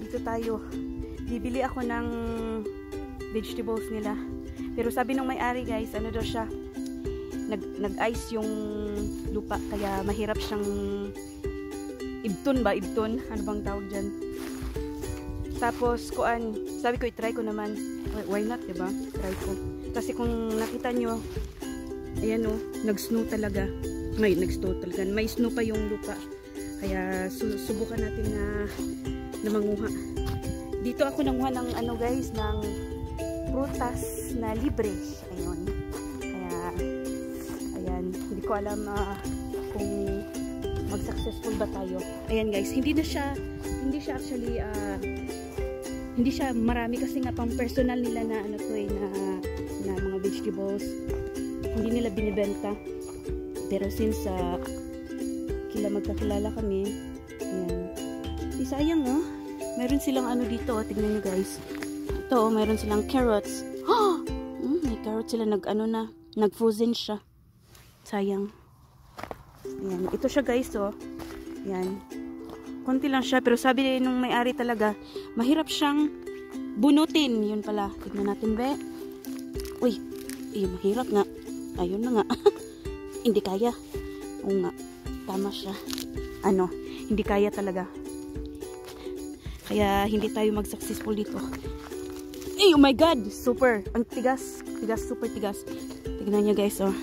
dito tayo. Bibili ako ng vegetables nila. Pero sabi ng may-ari guys, ano daw siya, nag-ice yung lupa, kaya mahirap siyang ibton ba? Ibton? Ano bang tawag dyan? Tapos, sabi ko, i-try ko naman. Why not, diba? Try ko. Kasi kung nakita nyo, ayan o, nag-snow talaga. May snow pa yung lupa. Kaya, subukan natin na manguha. Dito ako nanguha ng ano guys, ng prutas na libre. Ayun. Kaya, ayan, hindi ko alam kung mag-successful ba tayo. Ayan guys, hindi siya actually, hindi siya marami kasi nga pang personal nila na ano to na mga vegetables. Hindi nila binibenta. Pero since magkakilala kami, ayan. Sayang oh. Meron silang ano dito, oh, tignan nyo guys. Ito, oh, meron silang carrots. Oh! May carrots sila, nag-frozen siya. Sayang. Ayan, ito siya guys, oh. Ayan. Konti lang siya, pero sabi nung may-ari talaga, mahirap siyang bunutin. Yun pala. Tignan natin, be. Uy, mahirap nga. Ayun na nga. Hindi kaya. Oo nga. Tama siya. Ano, hindi kaya talaga. Kaya hindi tayo mag-successful dito. Eh, oh my God! Super! Ang tigas. Tigas, super tigas. Tignan nyo guys, oh.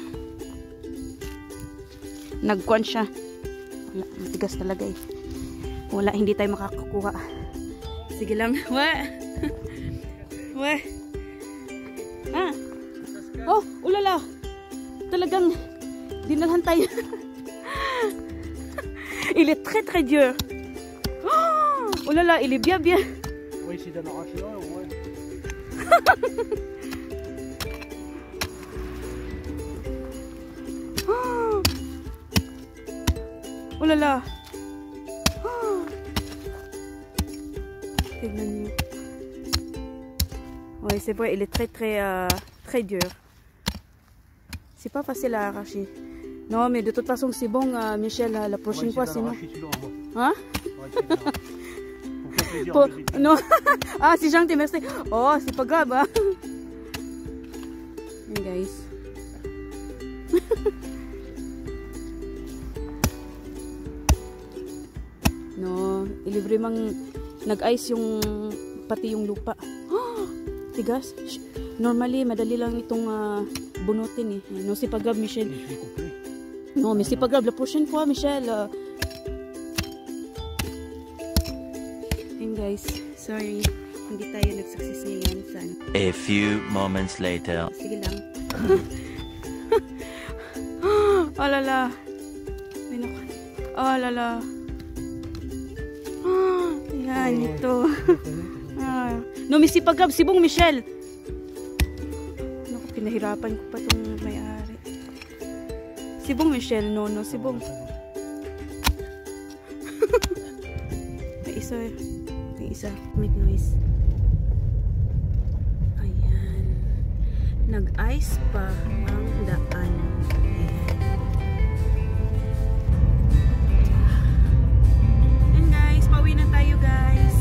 Nagkuhan siya. Wala, matigas talaga eh. Wala, hindi tayo makakakuha. Sige lang. Wah! Wah! Ah! Oh, ulala! Talagang dinalhan tayo. Il est très très dur. Oh là là, il est bien bien. On va essayer d'en arracher un au moins. Oh là là. Tignan niyo. Ouais, c'est vrai, il est très très très dur. C'est pas facile à arracher. Non, mais de toute façon, c'est bon, Michel, la prochaine fois, sinon. Hein? Non. Ah, c'est gentil, merci. Oh, c'est pas grave, hein? Hey, guys. No, ilibre mang nag-ice yung pati yung lupa. Tigas. Normally, madali lang itong bunutin eh. Non, c'est pas grave, Michel. Non, mais c'est pas grave. La prochaine fois, Michel. And guys, sorry. Hindi tayo nag-success ngayon. Sana. A few moments later. Sige lang. Oh lala. Oh lala. Yan, ito. No, mais c'est pas grave. C'est bon, Michel. Naku, pinahirapan ko pa itong may-ari. C'est bon, Michel. Non, c'est bon. May isa. Make noise. Ayan. Nag-ice pa ang daan. And guys, pauwi na tayo guys.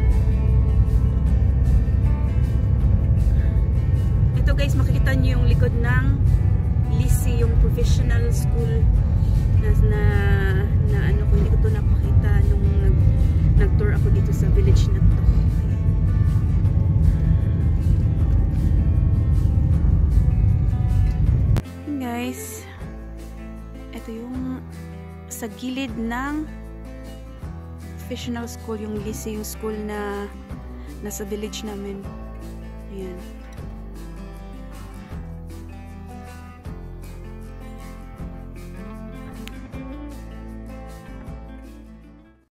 Ito guys, makikita niyo yung likod ng Lisi, yung professional school na ano, kung hindi ko ito napakita nung nag-tour ako dito sa village na to. And guys, ito yung sa gilid ng professional school, yung Lisi, yung school na nasa village namin. Ayan.